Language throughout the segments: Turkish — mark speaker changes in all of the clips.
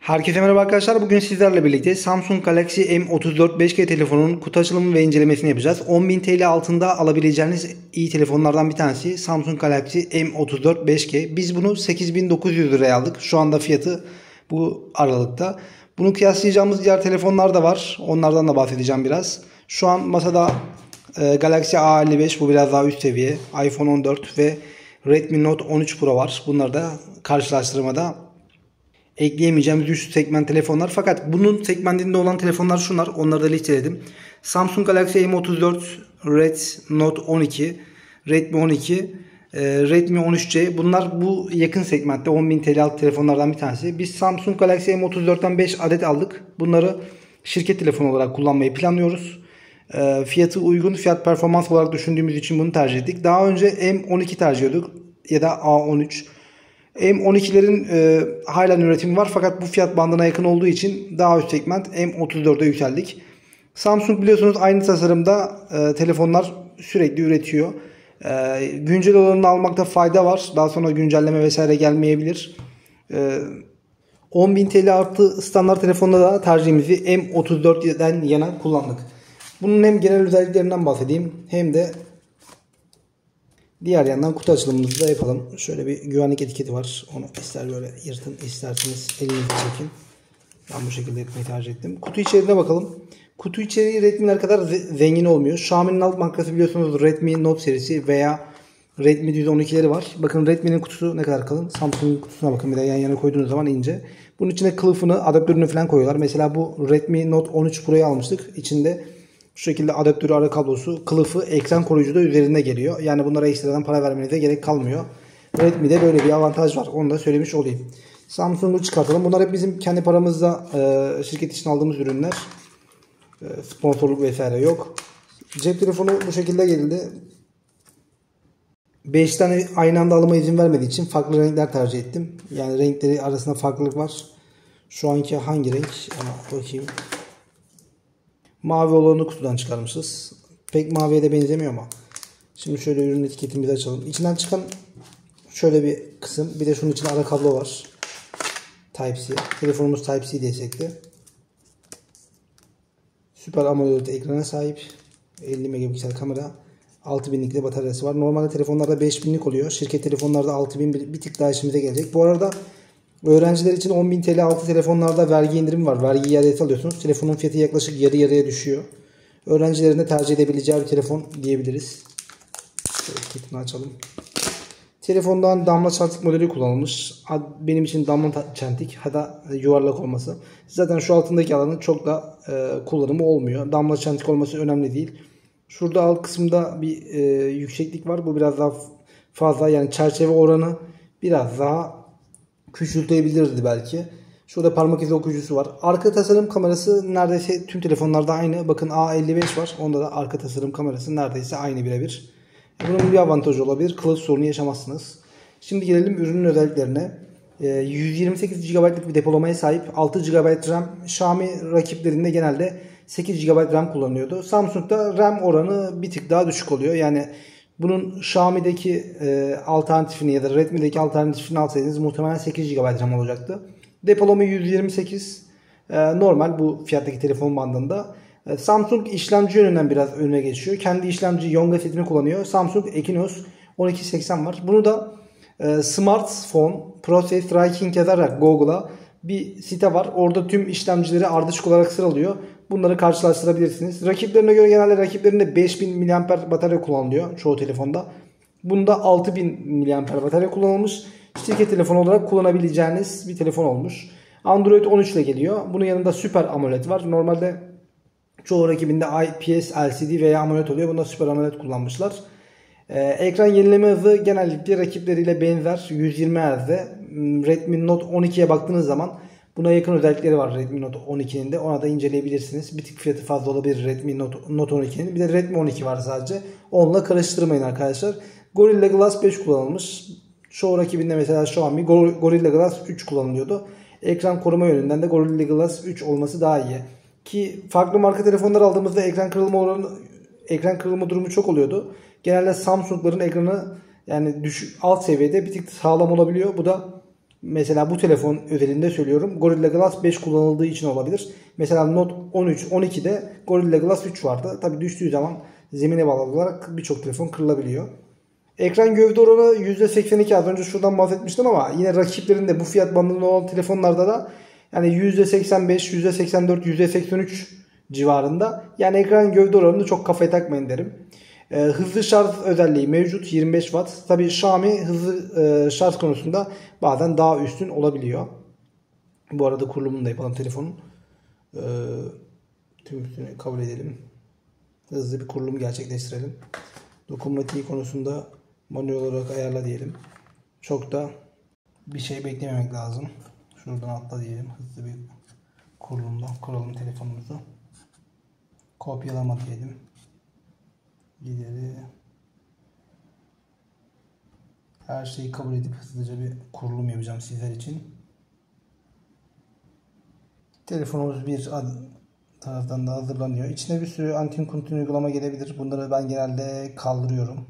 Speaker 1: Herkese merhaba arkadaşlar. Bugün sizlerle birlikte Samsung Galaxy M34 5G telefonunun kutu açılımı ve incelemesini yapacağız. 10.000 TL altında alabileceğiniz iyi telefonlardan bir tanesi Samsung Galaxy M34 5G. Biz bunu 8.900 liraya aldık. Şu anda fiyatı bu aralıkta. Bunu kıyaslayacağımız diğer telefonlar da var. Onlardan da bahsedeceğim biraz. Şu an masada Galaxy A55, bu biraz daha üst seviye. iPhone 14 ve Redmi Note 13 Pro var. Bunları da karşılaştırmada ekleyemeyeceğimiz üst segment telefonlar. Fakat bunun segmentinde olan telefonlar şunlar. Onları da listeledim. Samsung Galaxy M34, Red Note 12, Redmi 12, Redmi 13C. Bunlar bu yakın segmentte 10.000 TL alt telefonlardan bir tanesi. Biz Samsung Galaxy M34'ten 5 adet aldık. Bunları şirket telefonu olarak kullanmayı planlıyoruz. Fiyatı uygun, fiyat performans olarak düşündüğümüz için bunu tercih ettik. Daha önce M12 tercih ediyorduk ya da A13. M12'lerin halen üretimi var fakat bu fiyat bandına yakın olduğu için daha üst segment M34'e yükseldik. Samsung biliyorsunuz aynı tasarımda telefonlar sürekli üretiyor. Güncel olanını almakta fayda var. Daha sonra güncelleme vesaire gelmeyebilir. 10.000 TL artı standart telefonda da tercihimizi M34'den yana kullandık. Bunun hem genel özelliklerinden bahsedeyim hem de diğer yandan kutu açılımımızı da yapalım. Şöyle bir güvenlik etiketi var. Onu ister böyle yırtın, isterseniz elinizi çekin. Ben bu şekilde etmeyi tercih ettim. Kutu içeriğine bakalım. Kutu içeriği Redmi'ler kadar zengin olmuyor. Xiaomi'nin alt markası biliyorsunuz Redmi Note serisi veya Redmi 112'leri var. Bakın Redmi'nin kutusu ne kadar kalın. Samsung'un kutusuna bakın, bir de yan yana koyduğunuz zaman ince. Bunun içine kılıfını, adaptörünü falan koyuyorlar. Mesela bu Redmi Note 13 Pro'yu almıştık. İçinde şu şekilde adaptörü, ara kablosu, kılıfı, ekran koruyucu da üzerinde geliyor. Yani bunlara ekstradan para vermenize gerek kalmıyor. Redmi'de böyle bir avantaj var. Onu da söylemiş olayım. Samsung'u çıkartalım. Bunlar hep bizim kendi paramızla şirket için aldığımız ürünler. Sponsorluk vesaire yok. Cep telefonu bu şekilde geldi. 5 tane aynı anda alıma izin vermediği için farklı renkler tercih ettim. Yani renkleri arasında farklılık var. Şu anki hangi renk? Ama bakayım. Mavi olanı kutudan çıkarmışız. Pek maviye de benzemiyor ama. Şimdi şöyle ürün etiketimizi açalım. İçinden çıkan şöyle bir kısım. Bir de şunun içinde ara kablo var. Type-C. Telefonumuz Type-C destekli. Süper AMOLED ekrana sahip. 50 megapiksel kamera. 6000'lik de bataryası var. Normalde telefonlarda 5000'lik oluyor. Şirket telefonlarda 6000, bir tık daha işimize gelecek. Bu arada öğrenciler için 10.000 TL altı telefonlarda vergi indirimi var. Vergi iadesi alıyorsunuz. Telefonun fiyatı yaklaşık yarı yarıya düşüyor. Öğrencilerin de tercih edebileceği bir telefon diyebiliriz. Şöyle kitini açalım. Telefondan damla çentik modeli kullanılmış. Benim için damla çentik, hatta yuvarlak olması. Zaten şu altındaki alanın çok da kullanımı olmuyor. Damla çentik olması önemli değil. Şurada alt kısımda bir yükseklik var. Bu biraz daha fazla, yani çerçeve oranı biraz daha küçültebilirdi belki. Şurada parmak izi okuyucusu var. Arka tasarım kamerası neredeyse tüm telefonlarda aynı. Bakın A55 var. Onda da arka tasarım kamerası neredeyse aynı, birebir. Bunun bir avantajı olabilir. Kılıf sorunu yaşamazsınız. Şimdi gelelim ürünün özelliklerine. 128 GB'lık bir depolamaya sahip. 6 GB RAM. Xiaomi rakiplerinde genelde 8 GB RAM kullanıyordu. Samsung'da RAM oranı bir tık daha düşük oluyor. Yani bunun Xiaomi'deki alternatifini ya da Redmi'deki alternatifini alsaydınız muhtemelen 8 GB RAM olacaktı. Depolama 128. Normal bu fiyattaki telefon bandında. Samsung işlemci yönünden biraz önüne geçiyor. Kendi işlemci Yonga setini kullanıyor. Samsung Exynos 1280 var. Bunu da Smartphone Process Ranking yazarak Google'a bir site var. Orada tüm işlemcileri ardışık olarak sıralıyor. Bunları karşılaştırabilirsiniz. Rakiplerine göre genelde rakiplerinde 5000 mAh batarya kullanılıyor çoğu telefonda. Bunda 6000 mAh batarya kullanılmış. Şirket telefonu olarak kullanabileceğiniz bir telefon olmuş. Android 13 ile geliyor. Bunun yanında Super AMOLED var. Normalde çoğu rakibinde IPS LCD veya AMOLED oluyor. Bunda Super AMOLED kullanmışlar. Ekran yenileme hızı genellikle rakipleriyle benzer, 120 Hz'de. Redmi Note 12'ye baktığınız zaman buna yakın özellikleri var Redmi Note 12'nin de. Ona da inceleyebilirsiniz. Bir tık fiyatı fazla olabilir Redmi Note 12'nin. Bir de Redmi 12 var sadece. Onunla karıştırmayın arkadaşlar. Gorilla Glass 5 kullanılmış. Çoğu rakibinde mesela Xiaomi Gorilla Glass 3 kullanılıyordu. Ekran koruma yönünden de Gorilla Glass 3 olması daha iyi. Ki farklı marka telefonlar aldığımızda ekran kırılma durumu çok oluyordu. Genelde Samsung'ların ekranı yani alt seviyede bir tık sağlam olabiliyor. Bu da Mesela bu telefon özelinde söylüyorum. Gorilla Glass 5 kullanıldığı için olabilir. Mesela Note 13, 12'de Gorilla Glass 3 vardı. Tabi düştüğü zaman zemine bağlı olarak birçok telefon kırılabiliyor. Ekran gövde oranı %82, az önce şuradan bahsetmiştim ama yine rakiplerinde bu fiyat bandında olan telefonlarda da yani %85, %84, %83 civarında. Yani ekran gövde oranını çok kafaya takmayın derim. Hızlı şarj özelliği mevcut, 25 Watt. Tabii Xiaomi hızlı şarj konusunda bazen daha üstün olabiliyor. Bu arada kurulumunu da yapalım telefonun. Tüm üstünü kabul edelim. Hızlı bir kurulum gerçekleştirelim. Dokunmatiği konusunda manuel olarak ayarla diyelim. Çok da bir şey beklememek lazım. Şuradan atla diyelim. Hızlı bir kurulumda kuralım telefonumuzu. Kopyalama diyelim. İleri. Her şeyi kabul edip hızlıca bir kurulum yapacağım sizler için. Telefonumuz bir taraftan da hazırlanıyor. İçine bir sürü antin-kuntin uygulama gelebilir. Bunları ben genelde kaldırıyorum.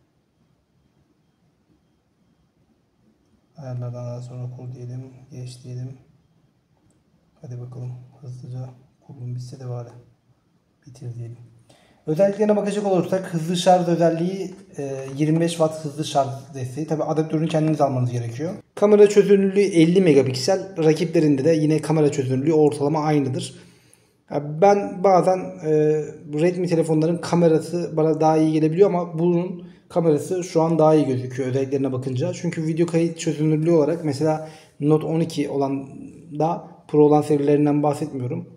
Speaker 1: Ayarlardan daha sonra kur diyelim. Geç diyelim. Hadi bakalım. Hızlıca kurulum bitse de bari. Bitir diyelim. Özelliklerine bakacak olursak hızlı şarj özelliği 25 Watt hızlı şarj desteği. Tabi adaptörünü kendiniz almanız gerekiyor. Kamera çözünürlüğü 50 megapiksel. Rakiplerinde de yine kamera çözünürlüğü ortalama aynıdır. Ben bazen Redmi telefonların kamerası bana daha iyi gelebiliyor ama bunun kamerası şu an daha iyi gözüküyor özelliklerine bakınca. Çünkü video kayıt çözünürlüğü olarak mesela Note 12 olan da Pro olan serilerinden bahsetmiyorum.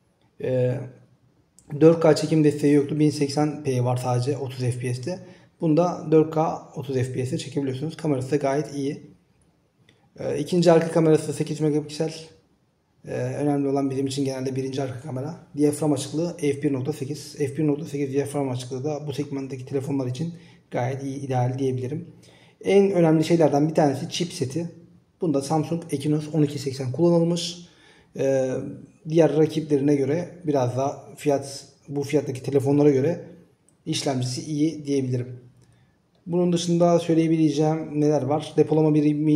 Speaker 1: 4K çekim desteği yoktu. 1080p var sadece 30 FPS'te. Bunda 4K 30 FPS'te çekebiliyorsunuz. Kamerası da gayet iyi. İkinci arka kamerası 8 megapiksel. Önemli olan bizim için genelde birinci arka kamera. Diyafram açıklığı f1.8. f1.8 diyafram açıklığı da bu segmentteki telefonlar için gayet iyi, ideal diyebilirim. En önemli şeylerden bir tanesi chipseti. Bunda Samsung Exynos 1280 kullanılmış. Diğer rakiplerine göre biraz daha bu fiyattaki telefonlara göre işlemcisi iyi diyebilirim. Bunun dışında söyleyebileceğim neler var? Depolama birimi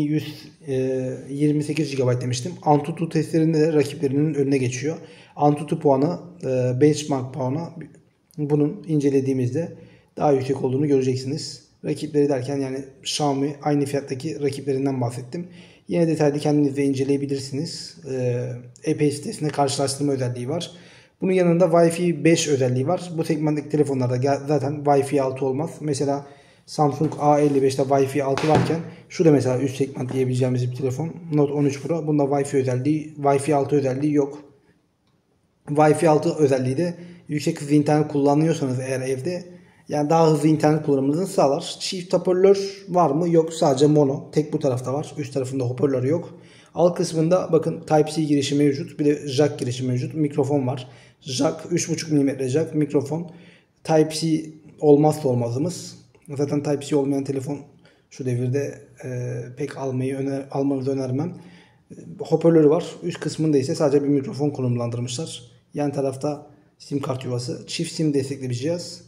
Speaker 1: 128 GB demiştim. Antutu testlerinde de rakiplerinin önüne geçiyor. Antutu puanı, benchmark puanı bunun incelediğimizde daha yüksek olduğunu göreceksiniz. Rakipleri derken yani Xiaomi aynı fiyattaki rakiplerinden bahsettim. Yine detaylı kendiniz de inceleyebilirsiniz. Epey sitesinde karşılaştırma özelliği var. Bunun yanında Wi-Fi 5 özelliği var. Bu segmentteki telefonlarda zaten Wi-Fi 6 olmaz. Mesela Samsung A55'te Wi-Fi 6 varken şu da mesela üst segment diyebileceğimiz bir telefon. Note 13 Pro. Bunda Wi-Fi 6 özelliği yok. Wi-Fi 6 özelliği de yüksek hızlı internet kullanıyorsanız eğer evde yani daha hızlı internet kullanımınızı sağlar. Çift hoparlör var mı? Yok. Sadece mono. Tek bu tarafta var. Üst tarafında hoparlör yok. Alt kısmında bakın Type-C girişi mevcut. Bir de jack girişi mevcut. Mikrofon var. Jack 3.5 mm jack mikrofon. Type-C olmazsa olmazımız. Zaten Type-C olmayan telefon şu devirde pek almanızı önermem. Hoparlörü var. Üst kısmında ise sadece bir mikrofon konumlandırmışlar. Yan tarafta sim kart yuvası. Çift sim destekli bir cihaz.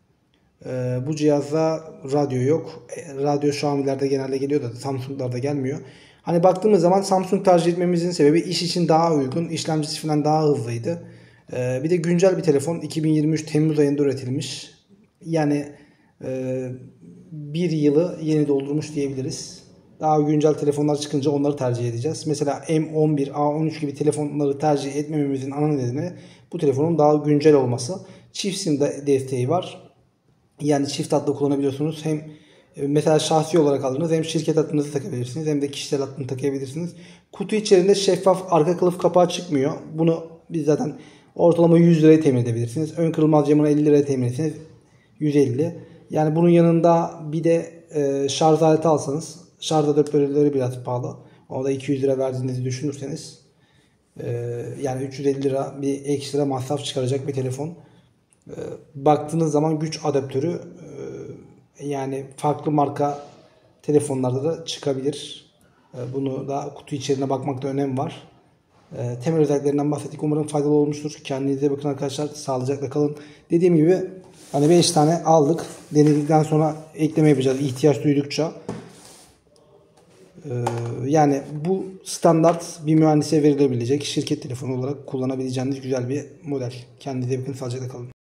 Speaker 1: Bu cihazda radyo yok. Radyo Xiaomi'lerde genelde geliyor da Samsung'larda gelmiyor. Hani baktığımız zaman Samsung tercih etmemizin sebebi iş için daha uygun. İşlemcisi falan daha hızlıydı. Bir de güncel bir telefon. 2023 Temmuz ayında üretilmiş. Yani bir yılı yeni doldurmuş diyebiliriz. Daha güncel telefonlar çıkınca onları tercih edeceğiz. Mesela M11, A13 gibi telefonları tercih etmememizin ana nedeni bu telefonun daha güncel olması. Çift sim desteği var. Yani çift hatlı kullanabiliyorsunuz. Hem mesela şahsi olarak aldınız hem şirket hattınızı takabilirsiniz hem de kişisel hattını takabilirsiniz. Kutu içerisinde şeffaf arka kılıf kapağı çıkmıyor. Bunu biz zaten ortalama 100 liraya temin edebilirsiniz. Ön kırılmaz camını 50 liraya temin etseniz 150. Yani bunun yanında bir de şarj aleti alsanız şarj adaptörleri biraz pahalı. O da 200 lira verdiğinizi düşünürseniz yani 350 lira bir ekstra masraf çıkaracak bir telefon. Baktığınız zaman güç adaptörü yani farklı marka telefonlarda da çıkabilir. Bunu da kutu içeriğine bakmakta önem var. Temel özelliklerinden bahsettik. Umarım faydalı olmuştur. Kendinize bakın arkadaşlar. Sağlıcakla kalın. Dediğim gibi hani 5 tane aldık. Denedikten sonra ekleme yapacağız ihtiyaç duydukça. Yani bu standart bir mühendise verilebilecek, şirket telefonu olarak kullanabileceğiniz güzel bir model. Kendinize bakın, sağlıcakla kalın.